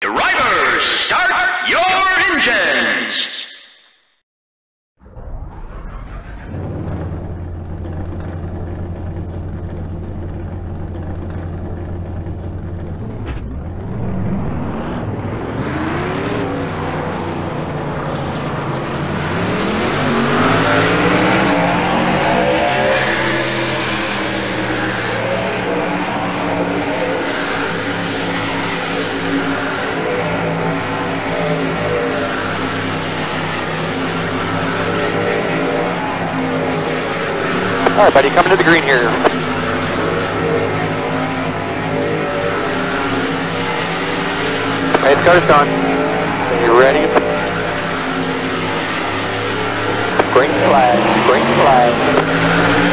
Drivers, start your engines! All right, buddy, coming to the green here. Race car's done. Are you ready? Green flag, green flag.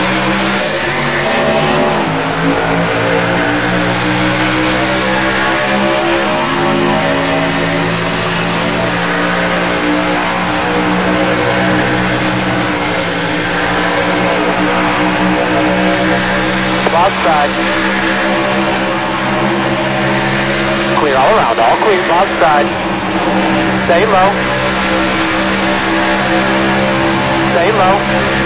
Outside. Clear all around, all clear, outside. Stay low. Stay low.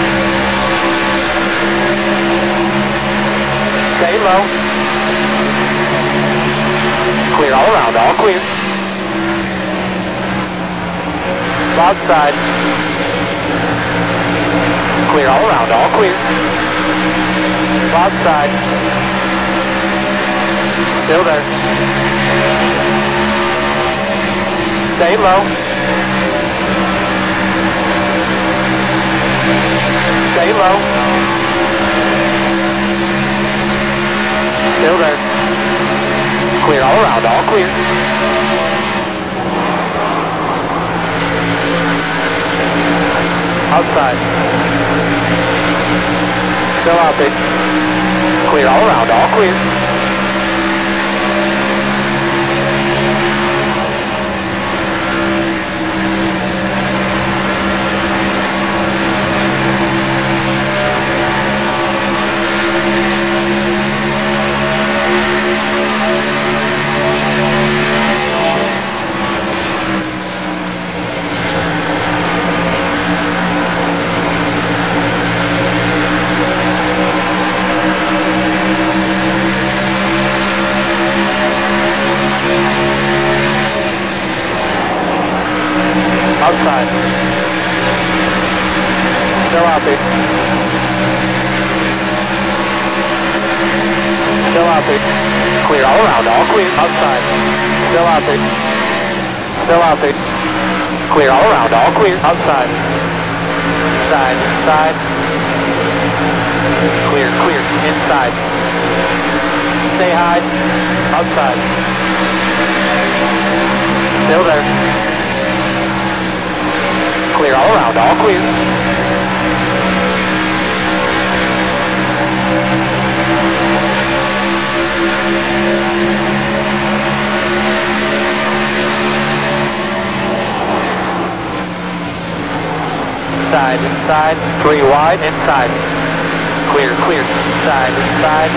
Stay low. Clear all around, all clear. Outside. Clear all around, all clear. Outside. Still there. Stay low. Stay low. Still there. Clear all around, all clear. Outside. Still out there. Clear all around, all clear. Outside. Still out there. Still out there. Clear all around, all clear. Outside. Still out there. Still out there. Clear all around, all clear. Outside. Side, side. Clear, clear. Inside. Stay high. Outside. Still there. Clear all around, all clear. Side, inside, 3 wide, inside. Clear, clear, side, inside.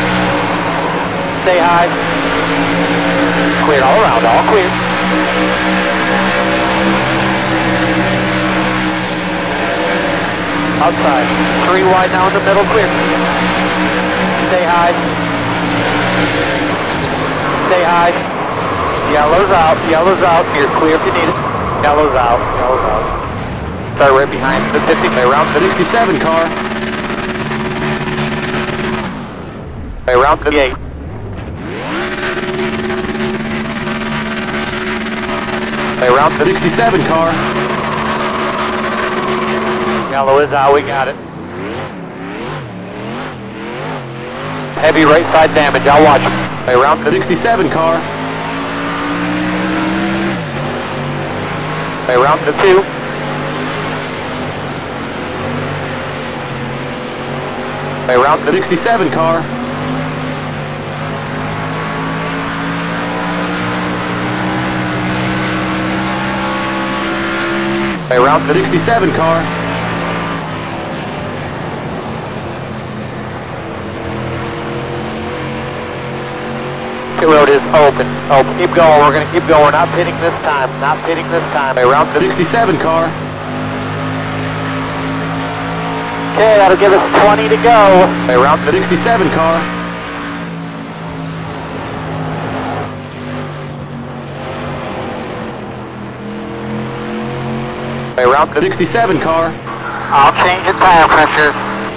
Stay high. Clear all around, all clear. Outside. 3 wide now in the middle, clear. Stay high. Stay high. Yellow's out, yellow's out. You're clear if you need it. Yellow's out, yellow's out. Start right behind the 50, around the 67 car. Around the 8. Around the 67 car. Yellow is out, we got it. Heavy right side damage, I'll watch him. Around the 67 car. Around the 2. Around the 67 car. Around the 67 car. Pit road is open. Open. Keep going. We're going to keep going. We're not pitting this time. Not pitting this time. Around the 67 car. Okay, that'll give us 20 to go. Around the 67 car. Around the 67 car. I'll change the tire pressure.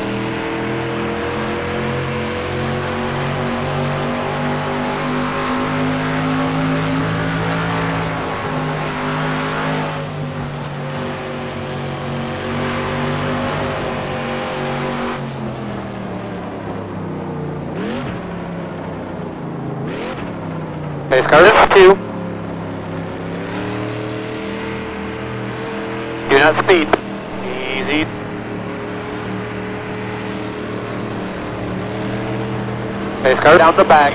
Pace car is 2. Do not speed. Easy. Pace car down the back.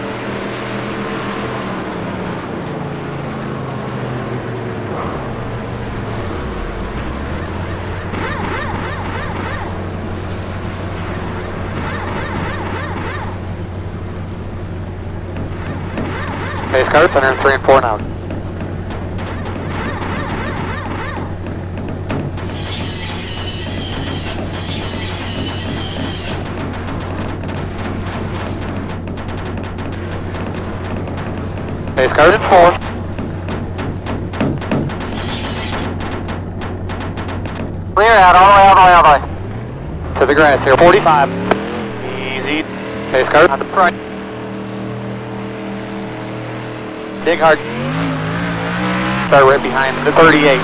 Pace car 103 and 4 now. Pace car in 4. Clear out, all the way, all the way, all the way. To the grass here, 45. Easy. Pace car on the front. Dig hard. Start right behind the 38.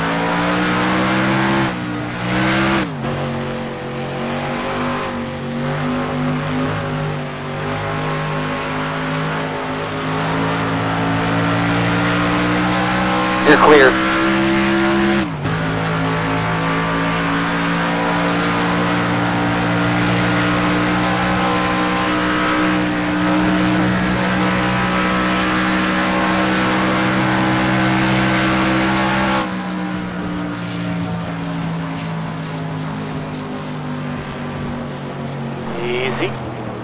You're clear. Easy.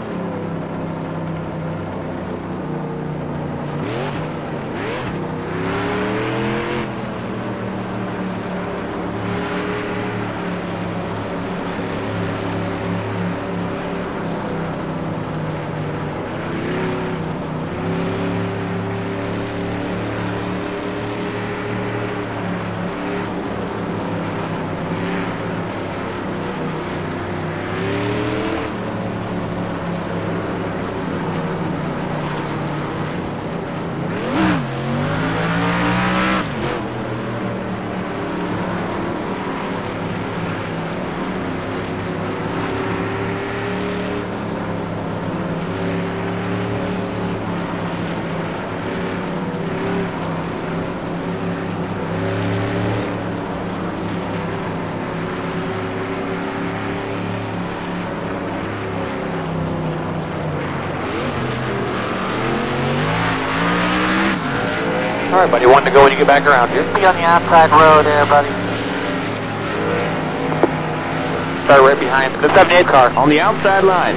Alright, buddy, one to go when you get back around here. Be on the outside road there, buddy. Start right behind the 78 car. On the outside line.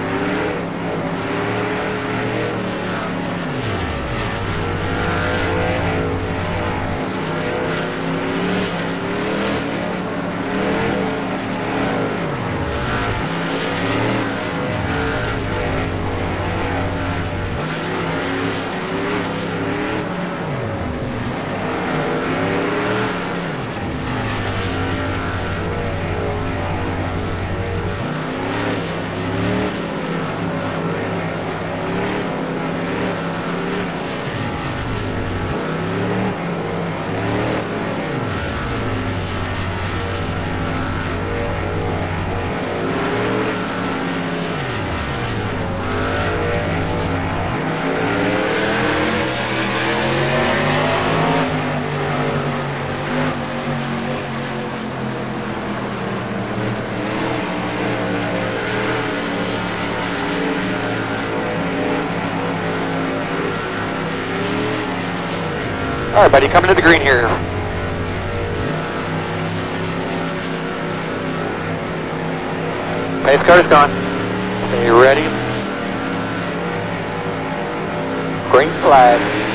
Alright, buddy, coming to the green here. Pace car's gone. Are you ready? Green flag.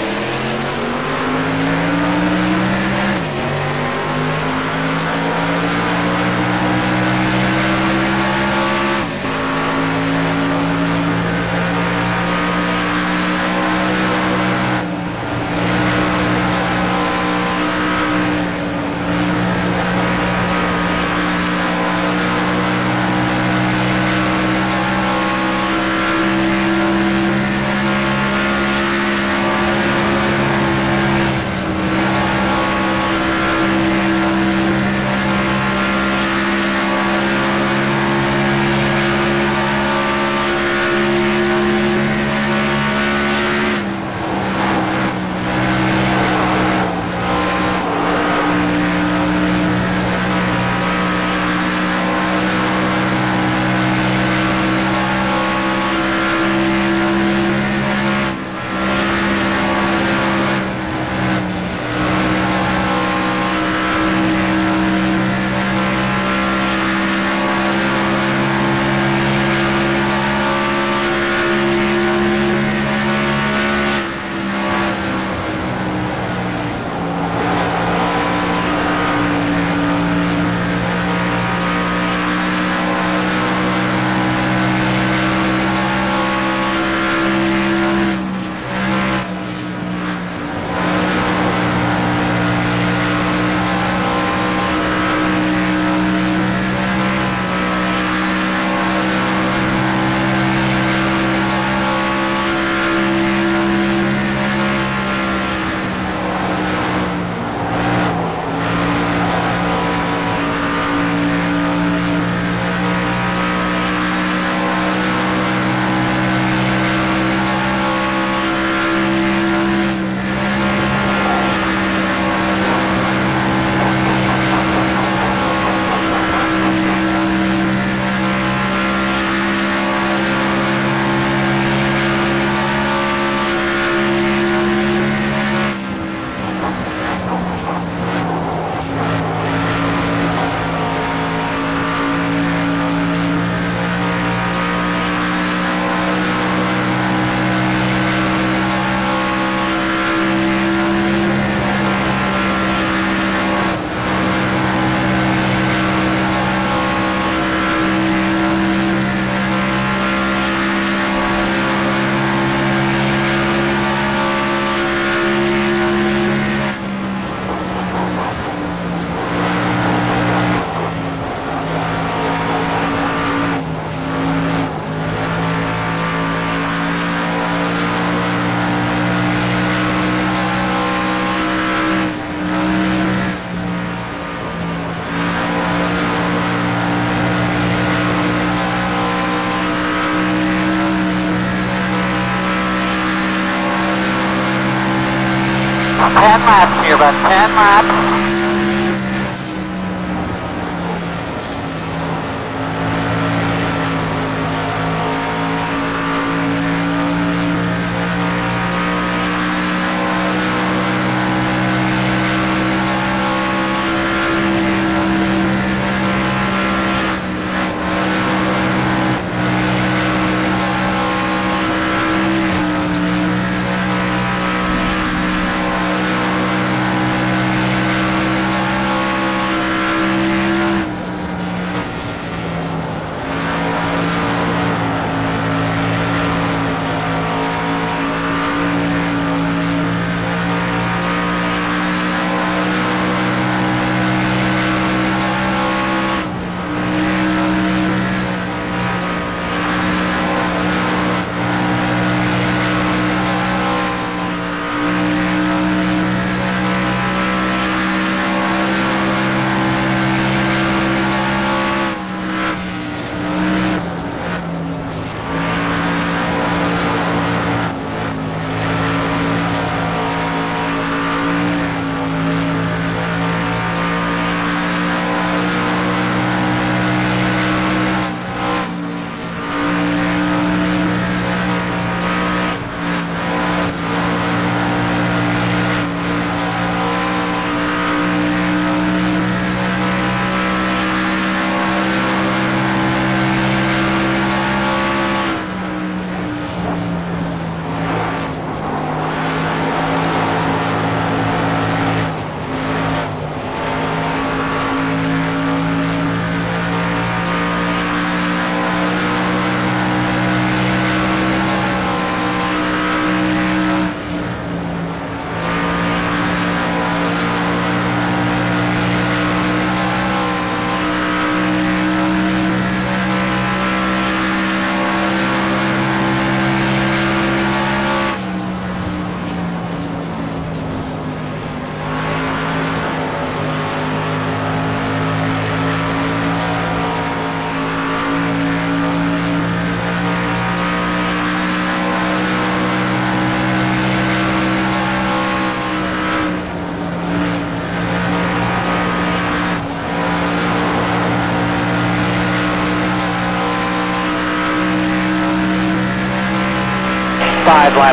Here, about 10 laps.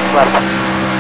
left.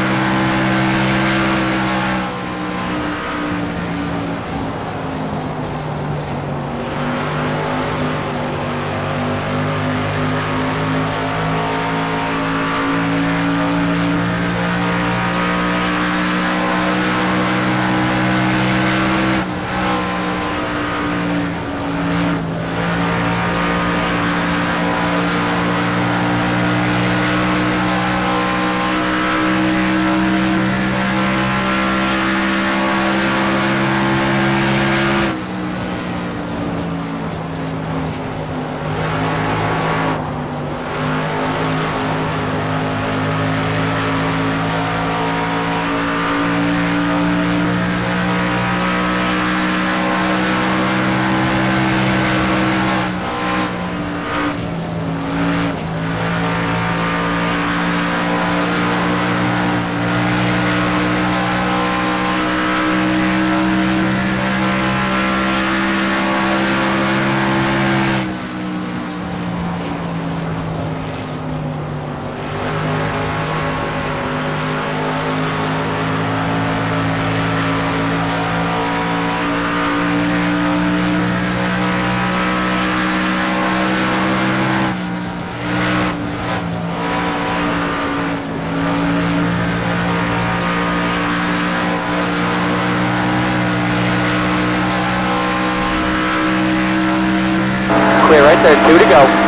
Clear right there, 2 to go.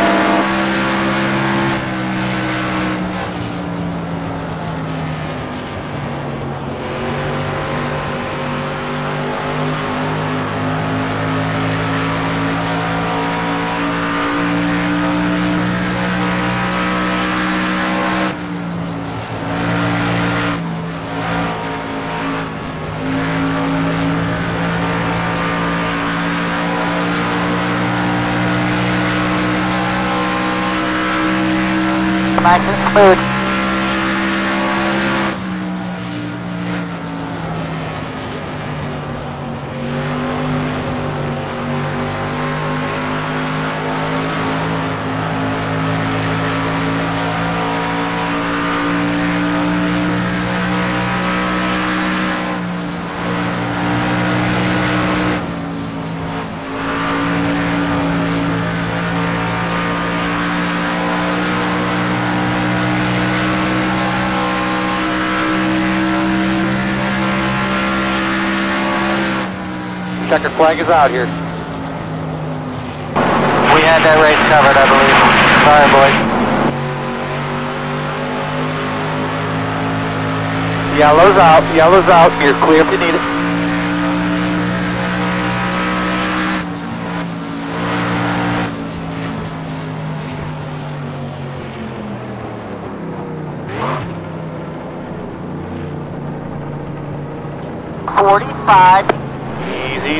Nice and smooth. Checker flag is out here. We had that race covered, I believe. Sorry, boys. Yellow's out. You're clear if you need it. .45. Easy.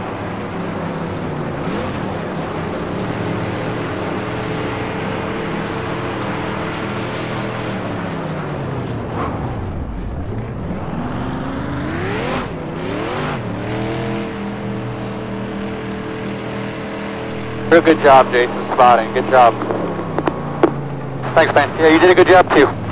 Real good job, Jason, spotting. Good job. Thanks, man. Yeah, you did a good job, too.